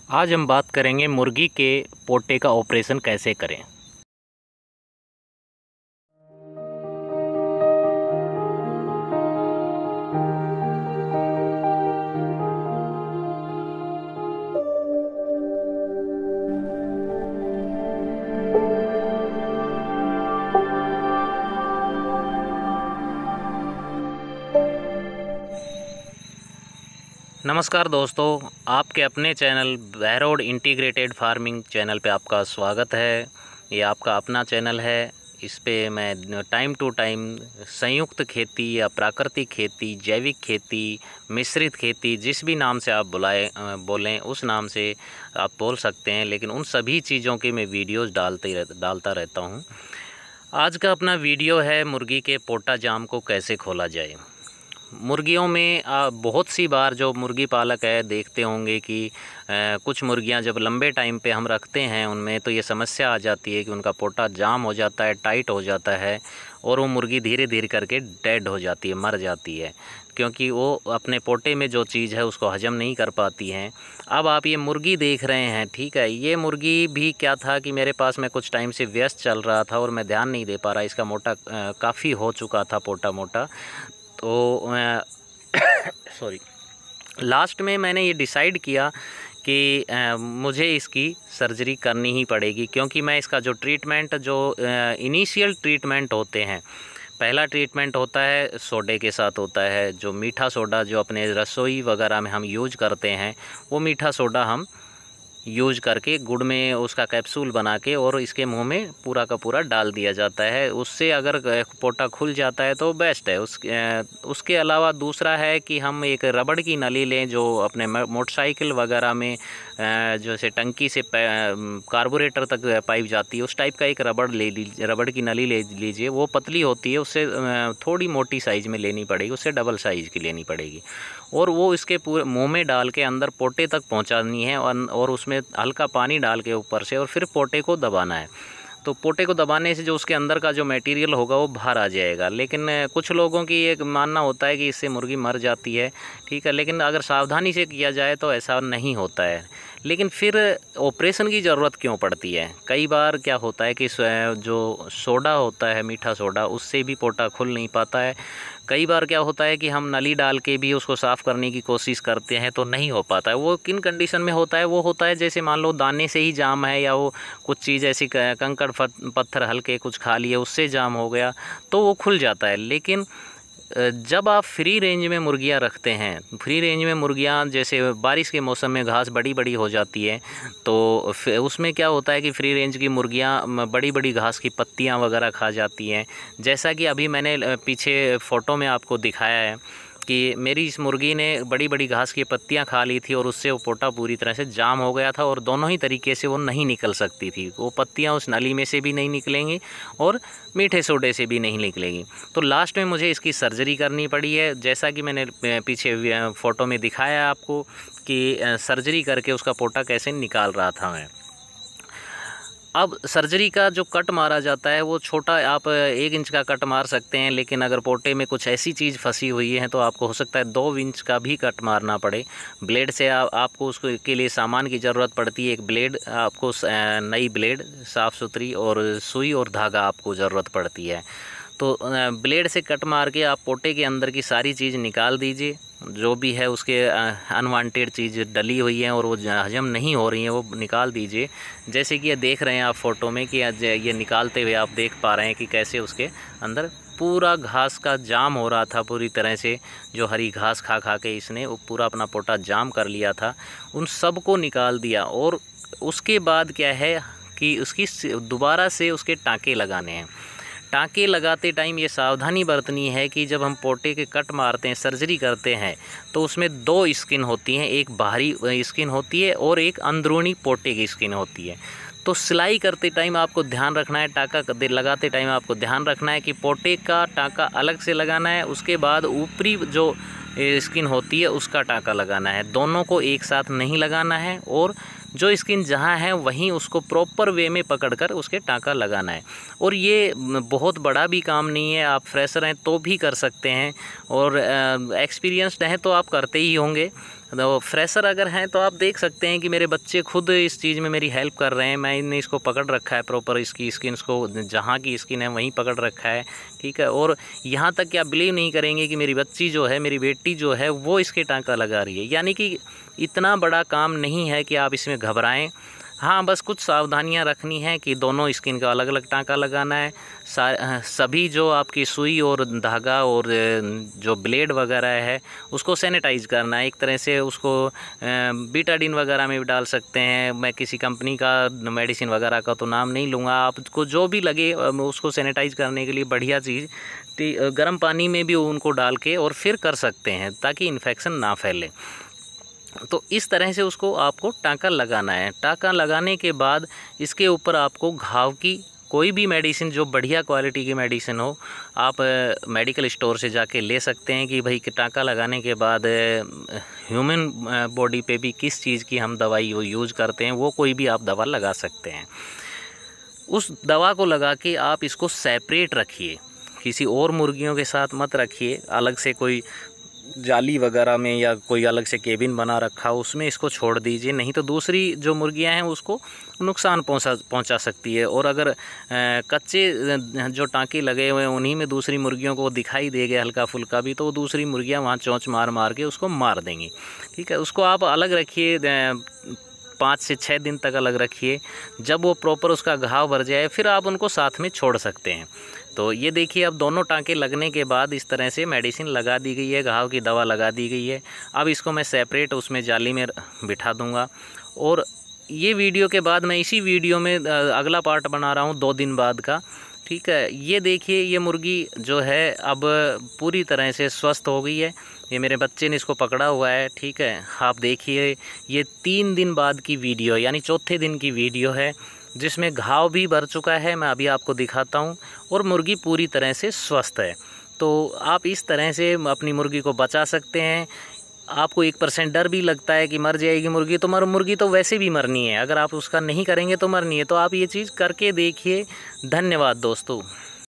आज हम बात करेंगे मुर्गी के पोटे का ऑपरेशन कैसे करें। नमस्कार दोस्तों, आपके अपने channel Behror integrated farming channel पे आपका स्वागत है। ये आपका अपना चैनल है। इस पे मैं टाइम टू टाइम संयुक्त खेती या प्राकृतिक खेती, जैविक खेती, मिश्रित खेती, जिस भी नाम से आप बोलें उस नाम से आप बोल सकते हैं, लेकिन उन सभी चीज़ों के मैं वीडियोज़ डालता रहता हूँ। आज का अपना वीडियो है मुर्गी के पोटा जाम को कैसे खोला जाए। मुर्गियों में बहुत सी बार जो मुर्गी पालक है देखते होंगे कि कुछ मुर्गियां जब लंबे टाइम पे हम रखते हैं उनमें तो ये समस्या आ जाती है कि उनका पोटा जाम हो जाता है, टाइट हो जाता है और वो मुर्गी धीरे धीरे करके डेड हो जाती है, मर जाती है, क्योंकि वो अपने पोटे में जो चीज़ है उसको हजम नहीं कर पाती हैं। अब आप ये मुर्गी देख रहे हैं, ठीक है, ये मुर्गी भी क्या था कि मेरे पास मैं कुछ टाइम से व्यस्त चल रहा था और मैं ध्यान नहीं दे पा रहा। इसका मोटा काफ़ी हो चुका था, पोटा मोटा। तो सॉरी, लास्ट में मैंने ये डिसाइड किया कि मुझे इसकी सर्जरी करनी ही पड़ेगी, क्योंकि मैं इसका जो ट्रीटमेंट, जो इनिशियल ट्रीटमेंट होते हैं, पहला ट्रीटमेंट होता है सोडे के साथ होता है, जो मीठा सोडा जो अपने रसोई वगैरह में हम यूज करते हैं, वो मीठा सोडा हम यूज करके गुड़ में उसका कैप्सूल बना के और इसके मुंह में पूरा का पूरा डाल दिया जाता है। उससे अगर पोटा खुल जाता है तो बेस्ट है। उसके अलावा दूसरा है कि हम एक रबड़ की नली लें, जो अपने मोटरसाइकिल वगैरह में जैसे टंकी से कार्बोरेटर तक पाइप जाती है, उस टाइप का एक रबड़ की नली ले लीजिए। वो पतली होती है, उससे थोड़ी मोटी साइज़ में लेनी पड़ेगी, उससे डबल साइज़ की लेनी पड़ेगी, और वो इसके पूरे मुंह में डाल के अंदर पोटे तक पहुंचानी है और उसमें हल्का पानी डाल के ऊपर से, और फिर पोटे को दबाना है। तो पोटे को दबाने से जो उसके अंदर का जो मटेरियल होगा वो बाहर आ जाएगा। लेकिन कुछ लोगों की एक मानना होता है कि इससे मुर्गी मर जाती है, ठीक है, लेकिन अगर सावधानी से किया जाए तो ऐसा नहीं होता है। लेकिन फिर ऑपरेशन की ज़रूरत क्यों पड़ती है? कई बार क्या होता है कि जो सोडा होता है, मीठा सोडा, उससे भी पोटा खुल नहीं पाता है। कई बार क्या होता है कि हम नली डाल के भी उसको साफ़ करने की कोशिश करते हैं तो नहीं हो पाता है। वो किन कंडीशन में होता है? वो होता है जैसे मान लो दाने से ही जाम है, या वो कुछ चीज़ ऐसी कंकड़ पत्थर हल्के कुछ खा लिए उससे जाम हो गया तो वो खुल जाता है। लेकिन जब आप फ्री रेंज में मुर्गियां रखते हैं, फ्री रेंज में मुर्गियां जैसे बारिश के मौसम में घास बड़ी बड़ी हो जाती है, तो उसमें क्या होता है कि फ्री रेंज की मुर्गियां बड़ी बड़ी घास की पत्तियां वगैरह खा जाती हैं। जैसा कि अभी मैंने पीछे फ़ोटो में आपको दिखाया है कि मेरी इस मुर्गी ने बड़ी बड़ी घास की पत्तियां खा ली थी और उससे वो पोटा पूरी तरह से जाम हो गया था और दोनों ही तरीके से वो नहीं निकल सकती थी। वो पत्तियां उस नली में से भी नहीं निकलेंगी और मीठे सोडे से भी नहीं निकलेंगी। तो लास्ट में मुझे इसकी सर्जरी करनी पड़ी है, जैसा कि मैंने पीछे फ़ोटो में दिखाया आपको कि सर्जरी करके उसका पोटा कैसे निकाल रहा था मैं। अब सर्जरी का जो कट मारा जाता है वो छोटा, आप 1 इंच का कट मार सकते हैं, लेकिन अगर पोटे में कुछ ऐसी चीज़ फंसी हुई है तो आपको हो सकता है 2 इंच का भी कट मारना पड़े। ब्लेड से आपको उसको के लिए सामान की ज़रूरत पड़ती है। एक ब्लेड आपको, नई ब्लेड साफ़ सुथरी, और सुई और धागा आपको ज़रूरत पड़ती है। तो ब्लेड से कट मार के आप पोटे के अंदर की सारी चीज़ निकाल दीजिए, जो भी है उसके अनवांटेड चीज़ डली हुई है और वो हजम नहीं हो रही हैं वो निकाल दीजिए। जैसे कि ये देख रहे हैं आप फ़ोटो में कि ये निकालते हुए आप देख पा रहे हैं कि कैसे उसके अंदर पूरा घास का जाम हो रहा था पूरी तरह से। जो हरी घास खा खा के इसने वो पूरा अपना पोटा जाम कर लिया था, उन सब को निकाल दिया। और उसके बाद क्या है कि उसकी दोबारा से उसके टाँके लगाने हैं। टाँके लगाते टाइम ये सावधानी बरतनी है कि जब हम पोटे के कट मारते हैं, सर्जरी करते हैं, तो उसमें 2 स्किन होती हैं, एक बाहरी स्किन होती है और एक अंदरूनी पोटे की स्किन होती है। तो सिलाई करते टाइम आपको ध्यान रखना है, टाँका लगाते टाइम आपको ध्यान रखना है कि पोटे का टाँका अलग से लगाना है, उसके बाद ऊपरी जो स्किन होती है उसका टाँका लगाना है। दोनों को एक साथ नहीं लगाना है और जो स्किन जहाँ है वहीं उसको प्रॉपर वे में पकड़कर उसके टाँका लगाना है। और ये बहुत बड़ा भी काम नहीं है, आप फ्रेशर हैं तो भी कर सकते हैं, और एक्सपीरियंस्ड हैं तो आप करते ही होंगे। तो फ्रेशर अगर हैं तो आप देख सकते हैं कि मेरे बच्चे खुद इस चीज़ में मेरी हेल्प कर रहे हैं। मैंने इसको पकड़ रखा है प्रॉपर, इसकी स्किन को जहाँ की स्किन है वहीं पकड़ रखा है, ठीक है। और यहाँ तक कि आप बिलीव नहीं करेंगे कि मेरी बच्ची जो है, मेरी बेटी जो है, वो इसके टाँका लगा रही है। यानी कि इतना बड़ा काम नहीं है कि आप इसमें घबराएं। हाँ, बस कुछ सावधानियां रखनी है कि दोनों स्किन का अलग अलग टाँका लगाना है। सभी जो आपकी सुई और धागा और जो ब्लेड वगैरह है उसको सैनिटाइज करना है एक तरह से। उसको बीटाडीन वगैरह में भी डाल सकते हैं। मैं किसी कंपनी का मेडिसिन वगैरह का तो नाम नहीं लूँगा, आपको जो भी लगे उसको सैनिटाइज करने के लिए बढ़िया चीज़ गर्म पानी में भी उनको डाल के और फिर कर सकते हैं, ताकि इन्फेक्शन ना फैले। तो इस तरह से उसको आपको टाँका लगाना है। टाँका लगाने के बाद इसके ऊपर आपको घाव की कोई भी मेडिसिन, जो बढ़िया क्वालिटी की मेडिसिन हो, आप मेडिकल स्टोर से जाके ले सकते हैं कि भाई टाँका लगाने के बाद ह्यूमन बॉडी पे भी किस चीज़ की हम दवाई वो यूज़ करते हैं, वो कोई भी आप दवा लगा सकते हैं। उस दवा को लगा के आप इसको सेपरेट रखिए, किसी और मुर्गियों के साथ मत रखिए। अलग से कोई जाली वगैरह में या कोई अलग से केबिन बना रखा उसमें इसको छोड़ दीजिए, नहीं तो दूसरी जो मुर्गियां हैं उसको नुकसान पहुंचा सकती है। और अगर कच्चे जो टाँके लगे हुए हैं उन्हीं में दूसरी मुर्गियों को दिखाई दे गया हल्का फुल्का भी, तो वो दूसरी मुर्गियां वहां चोंच मार मार के उसको मार देंगी, ठीक है। उसको आप अलग रखिए, 5 से 6 दिन तक अलग रखिए। जब वो प्रॉपर उसका घाव भर जाए फिर आप उनको साथ में छोड़ सकते हैं। तो ये देखिए, अब दोनों टाँके लगने के बाद इस तरह से मेडिसिन लगा दी गई है, घाव की दवा लगा दी गई है। अब इसको मैं सेपरेट उसमें जाली में बिठा दूंगा। और ये वीडियो के बाद मैं इसी वीडियो में अगला पार्ट बना रहा हूँ 2 दिन बाद का, ठीक है। ये देखिए, ये मुर्गी जो है अब पूरी तरह से स्वस्थ हो गई है। ये मेरे बच्चे ने इसको पकड़ा हुआ है, ठीक है। आप देखिए, ये 3 दिन बाद की वीडियो, यानी चौथे दिन की वीडियो है, जिसमें घाव भी भर चुका है, मैं अभी आपको दिखाता हूँ, और मुर्गी पूरी तरह से स्वस्थ है। तो आप इस तरह से अपनी मुर्गी को बचा सकते हैं। आपको 1% डर भी लगता है कि मर जाएगी मुर्गी, तो मुर्गी तो वैसे भी मरनी है, अगर आप उसका नहीं करेंगे तो मरनी है। तो आप ये चीज़ करके देखिए। धन्यवाद दोस्तों।